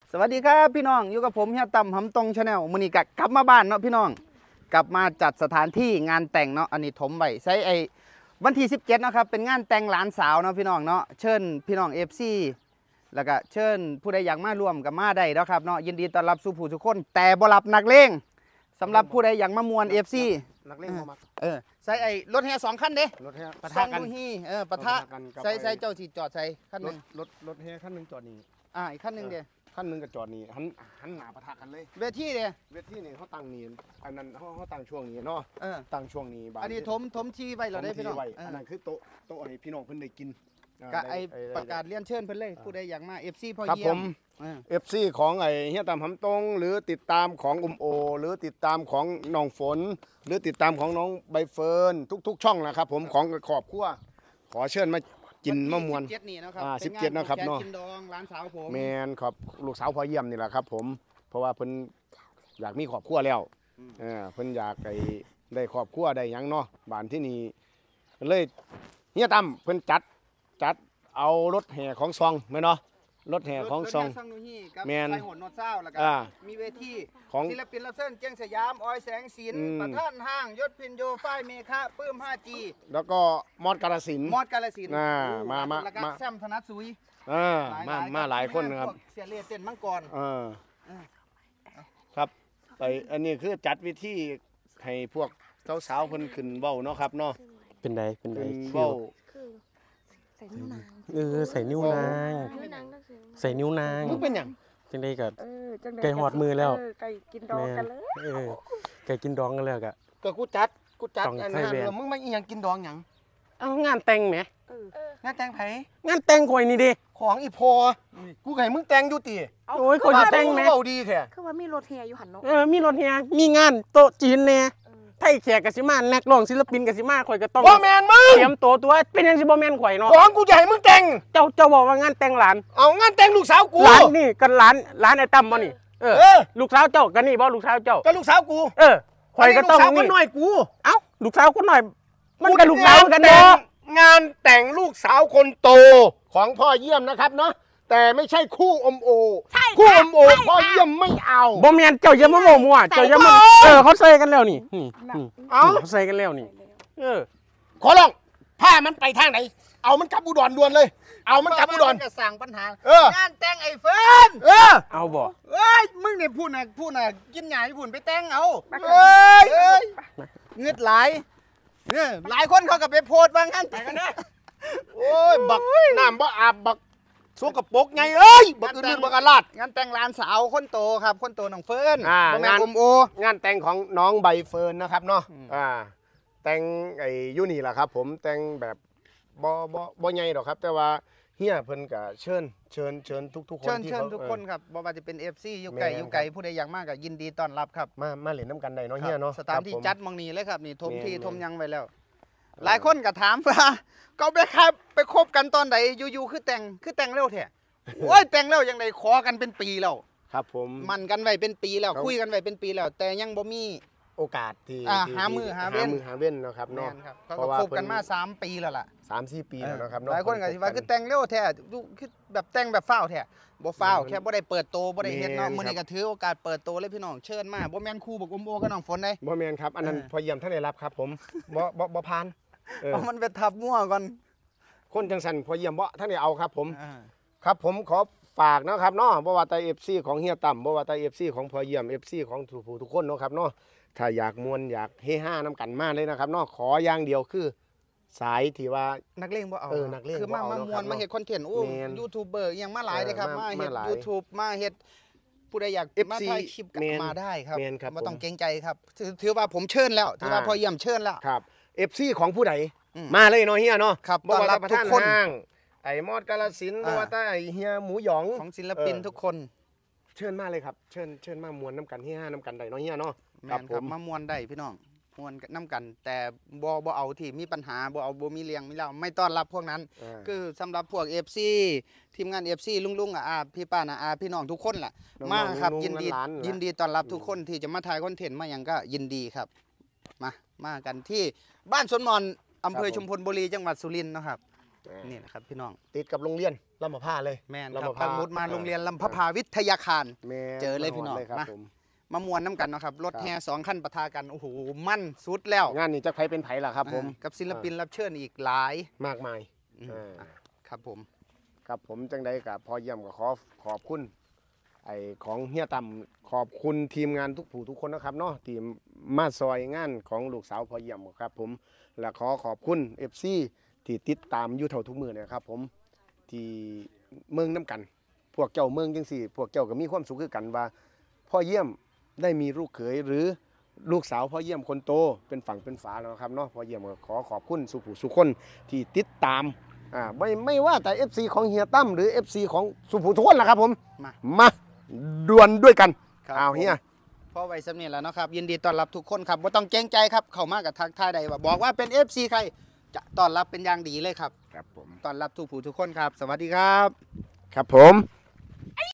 สวัสดีครับพี่น้องอยู่กับผมเฮียต่ำหำตรงชาแนลมื้อนี้กลับมาบ้านเนาะพี่น้องกลับมาจัดสถานที่งานแต่งเนาะอันนี้ถมไว้ใช้วันที่17เนาะครับเป็นงานแต่งหลานสาวเนาะพี่น้องเนาะเชิญพี่น้อง FC แล้วก็เชิญผู้ใดอยากมาร่วมกับมาได้แล้วครับเนาะยินดีต้อนรับสู่ผู้ทุกคนแต่บ่รับนักเลงสำหรับผู้ใดอยากมามวน FC นักเลงบ่มักใส่รถแห่2คันเด้รถแห่ปะทะกันปะทะใส่เจ้าสิจอดใส่คันนึงรถแห่คันนึงจอดนี่อีกคันนึงเด้คันนึงก็จอดนี่หันหน้าปะทะกันเลยเวทีเด้เวทีนี่เขาตั้งนี่อันนั้นเขาตั้งช่วงนี้เนาะตั้งช่วงนี้อันนี้ถมทีไว้เราได้พี่น้องอันนั้นคือโต๊ะให้พี่น้องเพิ่นได้กินก็ประกาศเรียนเชิญเพิ่นเลยผู้ใดอยากมา FC พอเยี่ยม FC ของเฮียตามหำตรงหรือติดตามของโอหรือติดตามของน้องฝนหรือติดตามของน้องใบเฟิร์นทุกช่องนะครับผมของขอบครัวขอเชิญมากินมะม่วน 17นี่นะครับ 17นะครับเนาะกินดองร้านสาวผมแมนครับลูกสาวพอเยี่ยมนี่แหละครับผมเพราะว่าเพิ่นอยากมีครอบครัวแล้วเพิ่นอยากได้ครอบครัวได้หยังเนาะบ้านที่นี่เลยเฮียตั้มเพิ่นจัดเอารถแห่ของซองแม่นเนาะรถแห่ของซองแมนใส่หนนวดเศร้าแล้วก็มีเวทีของศิลปินรับเชิญเจียงสยามออยแสงสินประธานห้างยศพินโยฝ้ายเมฆะปื้ม 5G แล้วก็มอดกาฬสินธุ์มาแซมธนัทสุยมาหลายคนนะครับเสียเลียเต้นมังกรครับอันนี้คือจัดวิธีให้พวกสาวๆเพิ่นขึ้นเว้าเนาะครับเนาะเป็นไดเว้าใส่นิ้วนางใส่นิ้วนางมึงเป็นหยังจังได้กับไก่หอดมือแล้วไก่กินดองกันเลยไก่กินดองกันแล้วก็กูจัดอันนั้นมึงมาอีหยังกินดองหยังเอางานแต่งแหมงานแต่งไผงานแต่งข่อยนี่ดิของอีพอกูให้มึงแต่งอยู่ติโอ้ยข่อยสิแต่งแหมเว้าดีแท้คือว่ามีรถแห่อยู่หั่นเนาะมีรถแห่มีงานโต๊ะจีนแน่ไทยแขกกะสิมานักร้องศิลปินกะสิมาข่อยก็ต้องบ่แม่นมึงเตรียมตัวเป็นจังสิบ่แม่นข่อยเนาะของกูจะให้มึงแต่งเจ้าบอกว่างานแต่งหลานเอางานแต่งลูกสาวกูหลานนี่กันหลานไอ้ตั้มบ่นี่ลูกสาวเจ้ากันนี่บ่ลูกสาวเจ้าก็ลูกสาวกูข่อยก็ต้องนี่ลูกสาวคนน้อยกูเอ้าลูกสาวคนน้อยมันก็ลูกสาวกันบ่งานแต่งลูกสาวคนโตของพ่อเยี่ยมนะครับเนาะแต่ไม่ใช่คู่โอคู่โอพ่อเยี่ยมไม่เอาบ่แม่นเจ้าอย่ามามั่วเจ้าอย่ามาเขาใส่กันแล้วนี่เขาใส่กันแล้วนี่ขอร้องผ้ามันไปทางไหนเอามันกลับอุดรด่วนเลยเอามันกลับอุดรจะสั่งปัญหางานแต่งไอ้เฟิร์นเอาบ่มึงเนี่ยพูดน่ะกินหยาญี่ปุ่นไปแต่งเอาเงือดไหลหลายคนเขาก็ไปโพสต์ว่างานแต่งกันนะโอ้ยบักน้ำบ่อาบบักสกปรกไงเอ้ยบักอื่นบักลาดงานแต่งหลานสาวคนโตครับคนโตน้องเฟิร์นงานแต่งของน้องใบเฟิร์นนะครับเนาะแต่งยูนี่แหละครับผมแต่งแบบบ่ใหญ่หรอกครับแต่ว่าเฮียเพิ่นก็เชิญทุกคนเชิญทุกคนครับบ่ว่าจะเป็น FC อยู่ไกลผู้ใดอยากมากก็ยินดีต้อนรับครับมาเล่นน้ำกันได้เนาะเฮียเนาะสถานที่จัดมองนี้เลยครับนี่ทมที่ทมยังไว้แล้วหลายคนก็ถามว่าก็ไปคบกันตอนไหนอยู่ๆคือแต่งเร็วแท้โอ้ยแต่งเร็วยังไงขอกันเป็นปีแล้วครับผมมันกันไว้เป็นปีแล้วคุยกันไว้เป็นปีแล้วแต่ยังบ่มีโอกาสที่หามือหาเว้นนะครับเนาะเพราะว่าคบกันมา3 ปีแล้วล่ะ 3-4 ปีแล้วนะครับหลายคนก็สิว่าคือแต่งเร็วแท้คือแบบแต่งแบบฟ้าวแท้บ่ฟ้าวแค่บ่ได้เปิดโตบ่ได้เฮ็ดเนาะมื้อนี้ก็ถือโอกาสเปิดโตเลยพี่น้องเชิญมาบ่แม่นคู่บ่กลมโบกับน้องฝนได้บ่แม่นครับอันนั้นพอเยี่ยมท่านได้รับครับผมบ่ผ่านมันไปทับมั่วก่อนคนจังสันพอเยี่ยมบ่ท่านได้เอาครับผมครับผมขอฝากนะครับเนาะบ่ว่าแต่ FC ของเฮียต่ำบ่ว่าแต่ FC ของพอเยี่ยม FC ของทุกคนเนาะครับเนาะถ้าอยากมวนอยากเฮฮาน้ำกันมากเลยนะครับเนาะขออย่างเดียวคือสายที่ว่านักเลงบ่เอานักเลงคือมามวนมาเฮ็ดคอนเทนต์ยูทูบเบอร์อย่างมาหลายเลยครับมาเฮ็ด YouTube มาเฮ็ดผู้ใดอยากมาถ่ายคลิปมาได้ครับบ่ต้องเกรงใจครับถือว่าผมเชิญแล้วถือว่าพอเยี่ยมเชิญแล้วครับ FC ของผู้ใดมาเลยเนาะเฮียเนาะครับต้อนรับทุกคนไอ้มอดกาฬสินธุ์บ่ว่าแต่ไอ้เฮียหมูหยองของศิลปินทุกคนเชิญมาเลยครับเชิญมามวนน้ำกันเฮฮาน้ำกันได้เนาะเฮียเนาะครับผมมามวนได้พี่น้องมวนน้ำกันแต่บ่เอาที่มีปัญหาบ่มีเลี้ยงมีเล่าไม่ต้อนรับพวกนั้นคือสำหรับพวก FC ทีมงาน FC ลุงพี่ป้านะพี่น้องทุกคนล่ะมาครับยินดีต้อนรับทุกคนที่จะมาถ่ายคอนเทนต์มาอย่างก็ยินดีครับมากันที่บ้านสวนมอนอำเภอชุมพลบุรีจังหวัดสุรินทร์นะครับนี่นะครับพี่น้องติดกับโรงเรียนลำพะพาเลยแม่นลำครับพะพาปักหมุดมาโรงเรียนลำพะพาวิทยาคารแม่เจอเลยพี่น้องครับมาผมมามวนน้ำกันเนาะครับรถแห่2คันปะทะกันโอ้โหมั่นสุดแล้วงานนี้จะใครเป็นไผล่ะครับผมกับศิลปินรับเชิญอีกหลายมากมายครับผมครับผมจังใดกับพอเยี่ยมก็ขอบคุณไอของเฮียต่ำขอบคุณทีมงานทุกผู้ทุกคนนะครับเนาะทีมมาซอยงานของลูกสาวพอเยี่ยมครับผมและขอบคุณ FC ที่ติดตามอยู่เท่าทุกมือนะครับผมที่เมืองน้ำกัน พวกเจ้าเมืองจังสี่พวกเจ้าก็มีความสุขคือกันว่าพ่อเยี่ยมได้มีลูกเขยหรือลูกสาวพ่อเยี่ยมคนโตเป็นฝั่งเป็นฝาแล้วครับเนาะพ่อเยี่ยมก็ขอบคุณสุผู้สุคนที่ติดตามไม่ว่าแต่ FC ของเฮียตั้มหรือ FC ของสุผู้ทุกคนล่ะครับผมมาดวลด้วยกันเอาเฮียพ่อไว้สำเนียงแล้วเนาะครับยินดีต้อนรับทุกคนครับบ่ต้องเกรงใจครับเข้ามากับทักทายใดว่าบอกว่าเป็น FC ใครจะต้อนรับเป็นอย่างดีเลยครับครับผมต้อนรับทุกผู้ทุกคนครับ สวัสดีครับครับผม